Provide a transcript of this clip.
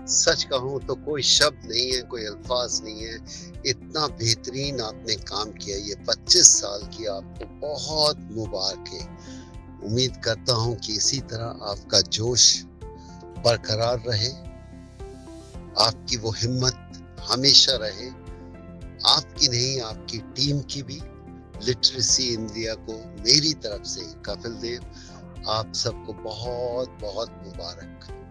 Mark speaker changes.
Speaker 1: सच कहूँ तो कोई शब्द नहीं है, कोई अल्फाज नहीं है। इतना बेहतरीन आपने काम किया, ये 25 साल की आपको बहुत मुबारक है। उम्मीद करता हूँ कि इसी तरह आपका जोश बरकरार रहे, आपकी वो हिम्मत हमेशा रहे। आपकी नहीं, आपकी टीम की भी। लिटरेसी इंडिया को मेरी तरफ से कपिल देव, आप सबको बहुत बहुत मुबारक।